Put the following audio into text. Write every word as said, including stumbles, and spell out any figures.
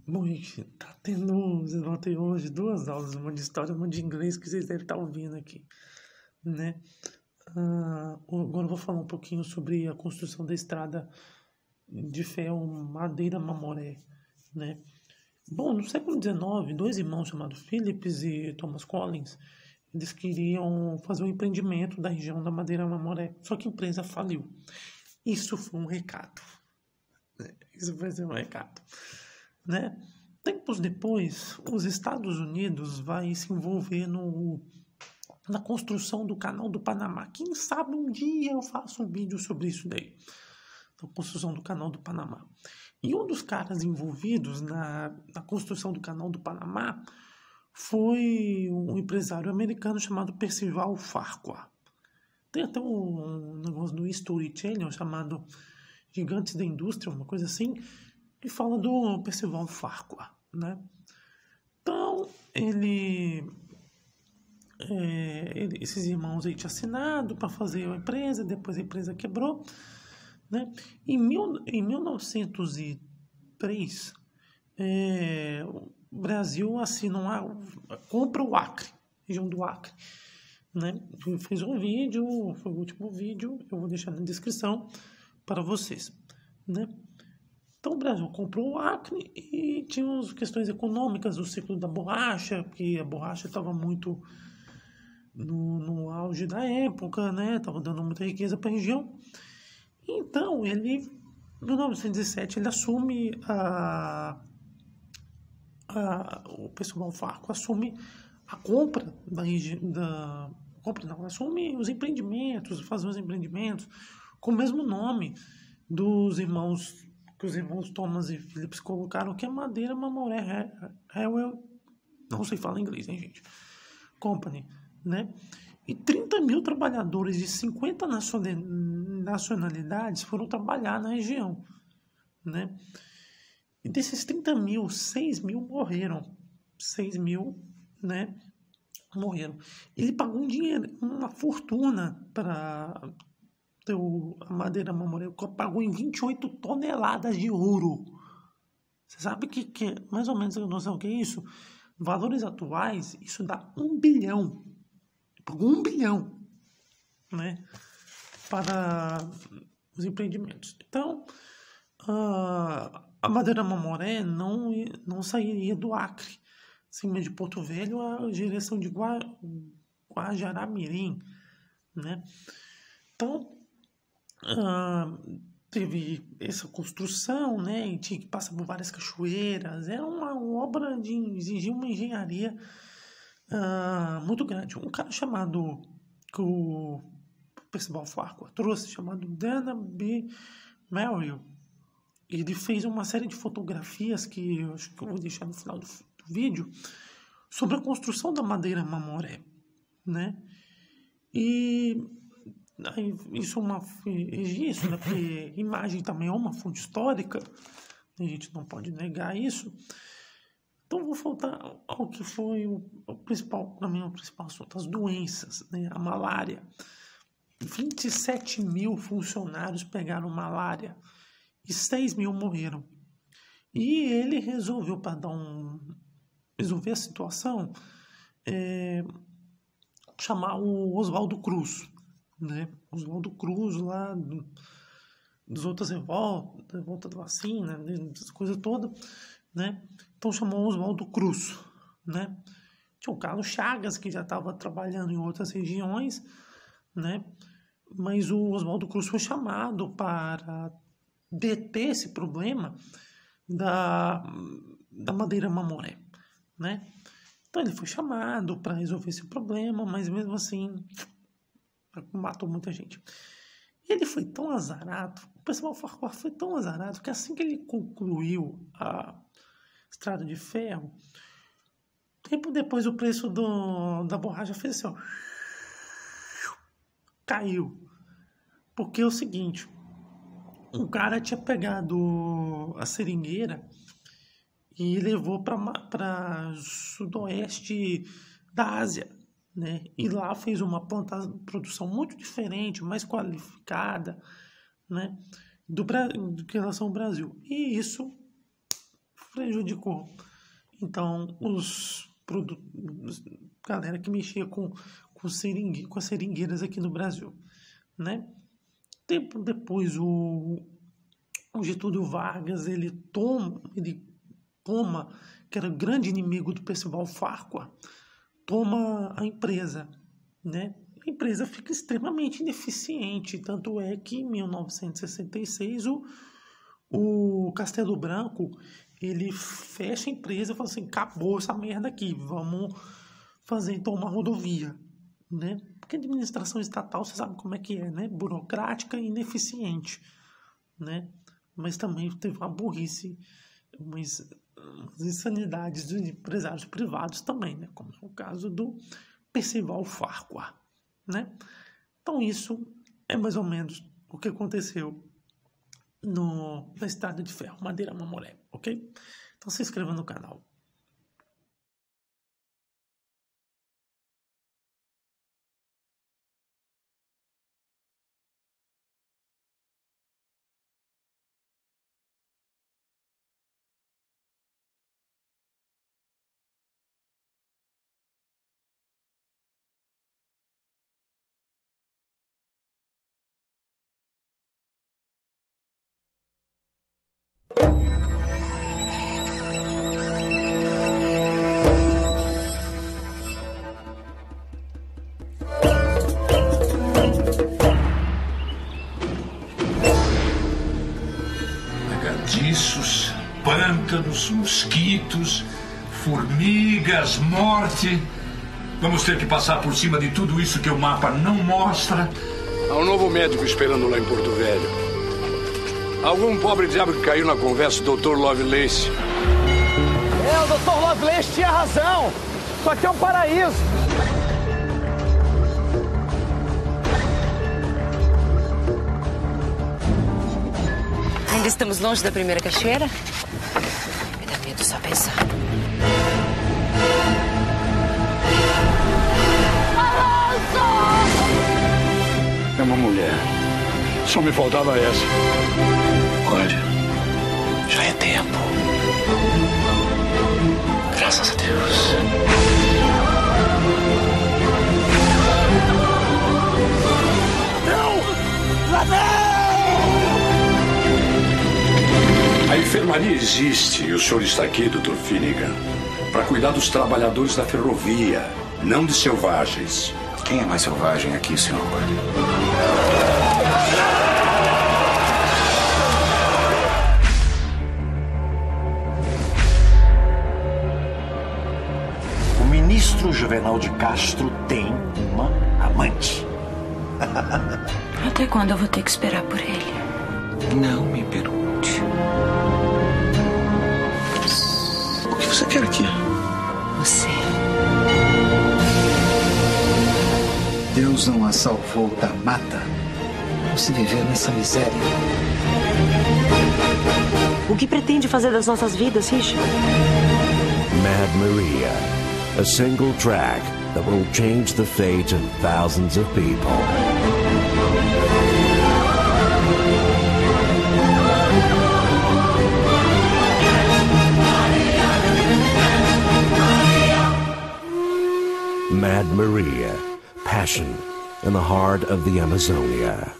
Bom, gente, tá tendo, vocês vão ter hoje duas aulas, uma de história e uma de inglês, que vocês devem estar ouvindo aqui, né? Ah, agora eu vou falar um pouquinho sobre a construção da estrada de ferro Madeira-Mamoré, né? Bom, no século dezenove, dois irmãos chamados Phillips e Thomas Collins, eles queriam fazer um empreendimento da região da Madeira-Mamoré, só que a empresa faliu. Isso foi um recado, né? Isso vai ser um recado. Né? Tempos depois, os Estados Unidos vai se envolver no, na construção do Canal do Panamá. Quem sabe um dia eu faço um vídeo sobre isso daí, na construção do Canal do Panamá. E um dos caras envolvidos na, na construção do Canal do Panamá foi um empresário americano chamado Percival Farquhar. Tem até um, um negócio no History Channel chamado Gigantes da Indústria, uma coisa assim, que fala do Percival Farquhar, né? Então, ele, é, ele esses irmãos aí tinham assinado para fazer a empresa, depois a empresa quebrou, né? Em, mil, em mil novecentos e três, é, o Brasil assina uma, compra o Acre, região do Acre, né? Eu fiz um vídeo, foi o último vídeo, eu vou deixar na descrição para vocês, né? Então o Brasil comprou o Acre e tinha as questões econômicas do ciclo da borracha, porque a borracha estava muito no, no auge da época, né? Estava dando muita riqueza para a região. Então ele, em mil novecentos e sete, ele assume a, a o Percival Farquhar assume a compra da região, da compra não, assume os empreendimentos, fazer os empreendimentos com o mesmo nome dos irmãos que os irmãos Thomas e Phillips colocaram, que é Madeira Mamoré Railway, não sei falar inglês, hein, gente? Company, né? E trinta mil trabalhadores de cinquenta nacionalidades foram trabalhar na região, né? E desses trinta mil, seis mil morreram. seis mil, né? Morreram. Ele pagou um dinheiro, uma fortuna para a Madeira Mamoré, pagou em vinte e oito toneladas de ouro. Você sabe que, que mais ou menos a noção que é isso? Valores atuais, isso dá um bilhão. Pagou um bilhão, né? Para os empreendimentos. Então, a, a Madeira Mamoré não, não sairia do Acre. Acima de Porto Velho, a direção de Gua, Guajará-Mirim, né? Então, Uh, teve essa construção, né, e tinha que passar por várias cachoeiras, era uma obra de exigir uma engenharia uh, muito grande. Um cara chamado, que o Percival Farquhar trouxe, chamado Dana B. Merrill, ele fez uma série de fotografias que eu acho que eu vou deixar no final do, do vídeo, sobre a construção da Madeira Mamoré, né, e isso é uma registro, né? Porque imagem também é uma fonte histórica, a gente não pode negar isso. Então vou voltar ao que foi o, o principal, para mim, o principal assunto, as doenças, né? A malária. vinte e sete mil funcionários pegaram malária e seis mil morreram. E ele resolveu, para dar um, resolver a situação, é, chamar o Oswaldo Cruz, né? Oswaldo Cruz lá do, das outras revoltas, revolta da vacina, né? Essas coisas todas, né? Então chamou Oswaldo Cruz, né? Tinha o Carlos Chagas, que já estava trabalhando em outras regiões, né? Mas o Oswaldo Cruz foi chamado para deter esse problema da, da Madeira Mamoré, né? Então ele foi chamado para resolver esse problema, mas mesmo assim matou muita gente. E ele foi tão azarado, o Percival Farquhar foi tão azarado, que assim que ele concluiu a estrada de ferro, tempo depois o preço do, da borracha fez assim, ó, caiu. Porque é o seguinte, um cara tinha pegado a seringueira e levou para sudoeste da Ásia, né? E lá fez uma planta, produção muito diferente, mais qualificada, né? Do, do que em relação ao Brasil. E isso prejudicou. Então, os produtos, galera que mexia com, com, seringue, com as seringueiras aqui no Brasil, né? Tempo depois, o, o Getúlio Vargas, ele toma, ele toma, que era o grande inimigo do Percival Farquhar, toma a empresa, né? A empresa fica extremamente ineficiente, tanto é que em mil novecentos e sessenta e seis o, o Castelo Branco, ele fecha a empresa e fala assim, acabou essa merda aqui, vamos fazer então uma rodovia, né? Porque a administração estatal, você sabe como é que é, né? Burocrática e ineficiente, né? Mas também teve uma burrice, umas, umas insanidades dos empresários privados também, né? Como é o caso do Percival Farquhar, né? Então isso é mais ou menos o que aconteceu no, na Estrada de Ferro, Madeira Mamoré, ok? Então se inscreva no canal. Lagadiços, pântanos, mosquitos, formigas, morte. Vamos ter que passar por cima de tudo isso que o mapa não mostra. Há um novo médico esperando lá em Porto Velho. Algum pobre diabo que caiu na conversa do doutor Lovelace. É, o doutor Lovelace tinha razão. Isso aqui é um paraíso. Ainda estamos longe da primeira cachoeira? Me dá medo só pensar. É uma mulher. Só me faltava essa. Olha, já é tempo. Graças a Deus. Não! Ladrão! A enfermaria existe e o senhor está aqui, doutor Finnegan, para cuidar dos trabalhadores da ferrovia, não de selvagens. Quem é mais selvagem aqui, senhor Gordon? O ministro Juvenal de Castro tem uma amante. Até quando eu vou ter que esperar por ele? Não me pergunte. O que você quer aqui? Você. Deus não a salvou da mata. Não se viver nessa miséria. O que pretende fazer das nossas vidas, Richard? Mad Maria, a single track that will change the fate of thousands of people. Mad Maria, passion in the heart of the Amazonia.